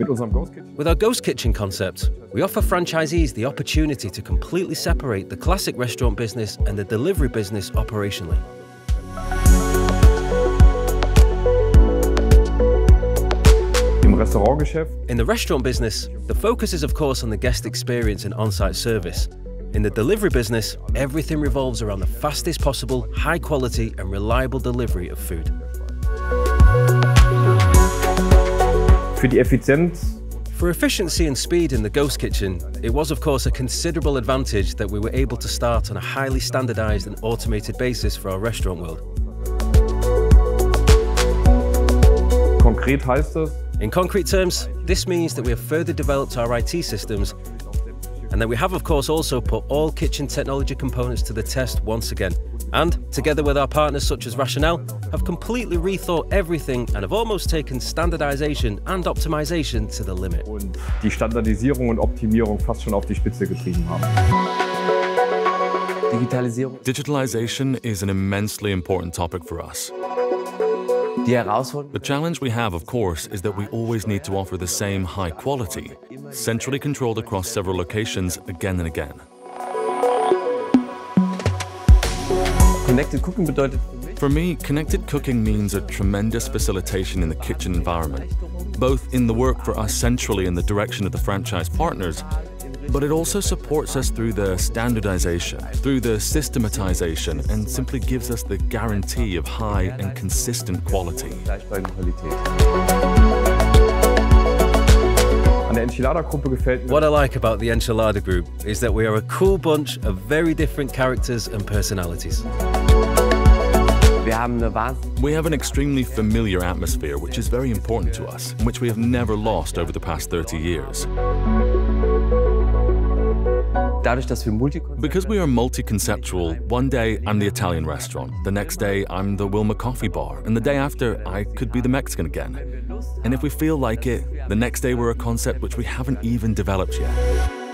With our Ghost Kitchen concept, we offer franchisees the opportunity to completely separate the classic restaurant business and the delivery business operationally. In the restaurant business, the focus is of course on the guest experience and on-site service. In the delivery business, everything revolves around the fastest possible, high quality and reliable delivery of food. For efficiency and speed in the Ghost Kitchen, it was of course a considerable advantage that we were able to start on a highly standardized and automated basis for our restaurant world. In concrete terms, this means that we have further developed our IT systems and that we have of course also put all kitchen technology components to the test once again. And, together with our partners such as Rationale, have completely rethought everything and have almost taken standardization and optimization to the limit. Die Standardisierung und Optimierung fast schon auf die Spitze getrieben haben. Digitalization is an immensely important topic for us. The challenge we have, of course, is that we always need to offer the same high quality, centrally controlled across several locations again and again. For me, connected cooking means a tremendous facilitation in the kitchen environment, both in the work for us centrally in the direction of the franchise partners, but it also supports us through the standardization, through the systematization, and simply gives us the guarantee of high and consistent quality. What I like about the Enchilada Group is that we are a cool bunch of very different characters and personalities. We have an extremely familiar atmosphere which is very important to us, and which we have never lost over the past 30 years. Because we are multi-conceptual, one day I'm the Italian restaurant, the next day I'm the Wilma coffee bar, and the day after I could be the Mexican again. And if we feel like it, the next day we're a concept which we haven't even developed yet.